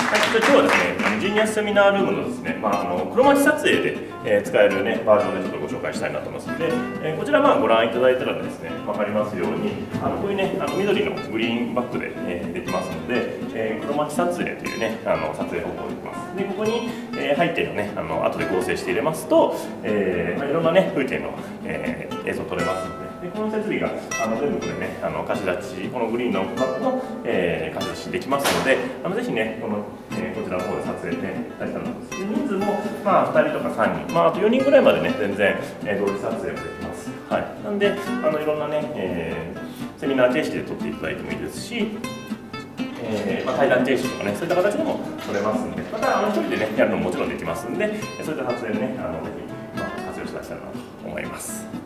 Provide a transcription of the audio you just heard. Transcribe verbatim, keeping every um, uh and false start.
じゃあ今日はですね、あのジーニアスセミナールームのですね、まあ、あの黒町撮影で、えー、使える、ね、バージョンでちょっとご紹介したいなと思いますので、えー、こちらまあご覧いただいたらですね、分かりますように、あのこういうね、あの緑のグリーンバックで、えー、できますので、えー、黒町撮影というね、あの撮影方法できます。で、ここに、えー、背景のね、あの後で合成して入れますと、えーまあ、いろんなね、風景の、えー、映像撮れますので。でこの設備があの全部これね、あの貸し出し、このグリーンのバックの、えー、貸し出しできますので、あのぜひね、この、えー、こちらの方で撮影ね、大事なのです。で人数も、まあ、ふたりとかさんにん、まあ、あとよにんぐらいまでね、全然、えー、同時撮影もできます。はい、なんで、あのいろんなね、えー、セミナー形式で撮っていただいてもいいですし、えーまあ、対談形式とかね、そういった形でも撮れますんで、またあの一人でね、やるのももちろんできますんで、そういった撮影でね、あのぜひ、まあ、活用していただきたいなと思います。